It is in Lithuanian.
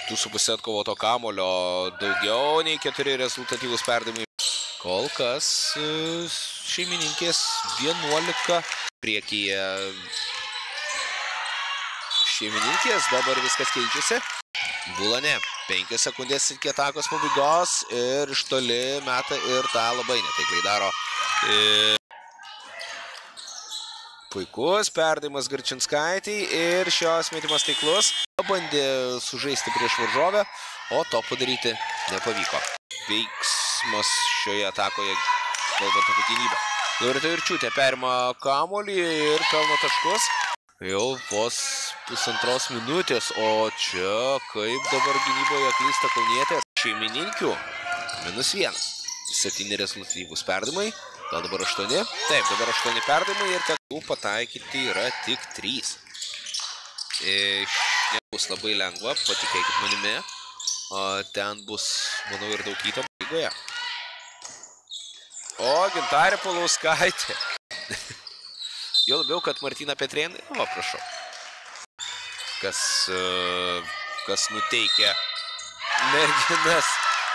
2,5 atkovoto kamuolio, daugiau nei 4 rezultatyvūs perdavimai. Kol kas šeimininkės 11 priekyje. Šeimininkės, dabar viskas keičiasi. Bulane, 5 sekundės iki atakos pabaigos ir iš toli meta ir tą labai netaikliai daro. Puikus perdavimas Garčinskaitei ir šios metimas taiklus. Bandė sužaisti prieš varžovę, o to padaryti nepavyko. Veiksmas šioje atakoje, kalbant apie gynybą. Loreta Jurčiūtė perima kamuolį ir pelno taškus. Jau vos 1,5 minutės, o čia kaip dabar gynyboje klysta kaunietės. Šeimininkių -1. 7 rezultatyvūs perdavimai, gal dabar 8. Taip, dabar 8 perdavimai ir tekų pataikyti yra tik 3. Nebus labai lengva, patikėkit manimi. Ten bus, manau, ir daug įtampos lygoje. O, Gintarė Paulauskaitė. Jo labiau, kad Martina Petrėnai, prašau. Kas nuteikia merginas